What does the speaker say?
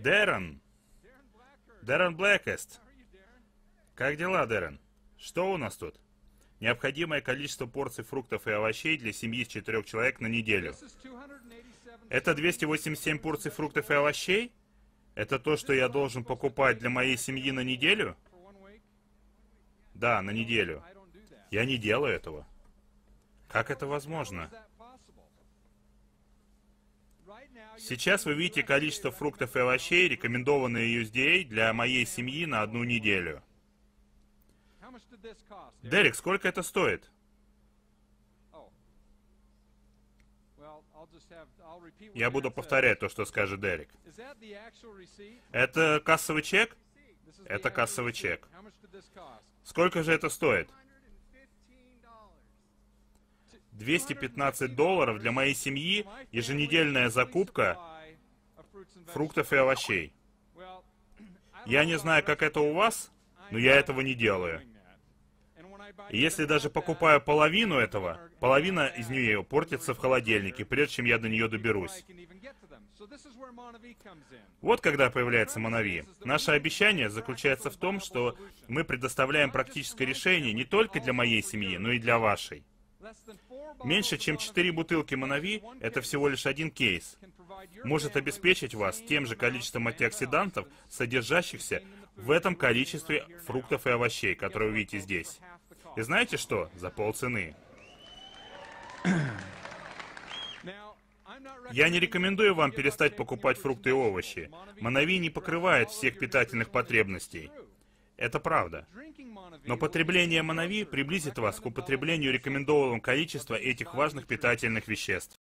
Дэрон! Дэрон Блэкест! Как дела, Дэрон? Что у нас тут? Необходимое количество порций фруктов и овощей для семьи из 4 человек на неделю. Это 287 порций фруктов и овощей? Это то, что я должен покупать для моей семьи на неделю? Да, на неделю. Я не делаю этого. Как это возможно? Сейчас вы видите количество фруктов и овощей, рекомендованные USDA для моей семьи на 1 неделю. Дерек, сколько это стоит? Я буду повторять то, что скажет Дерек. Это кассовый чек? Это кассовый чек. Сколько же это стоит? $215 для моей семьи, еженедельная закупка фруктов и овощей. Я не знаю, как это у вас, но я этого не делаю. И если даже покупаю половину этого, половина из нее портится в холодильнике, прежде чем я до нее доберусь. Вот когда появляется Монави. Наше обещание заключается в том, что мы предоставляем практическое решение не только для моей семьи, но и для вашей. Меньше чем 4 бутылки Монави, это всего лишь один кейс, может обеспечить вас тем же количеством антиоксидантов, содержащихся в этом количестве фруктов и овощей, которые вы видите здесь. И знаете что? За полцены. Я не рекомендую вам перестать покупать фрукты и овощи. Монави не покрывает всех питательных потребностей. Это правда. Но потребление Монави приблизит вас к употреблению рекомендованного количества этих важных питательных веществ.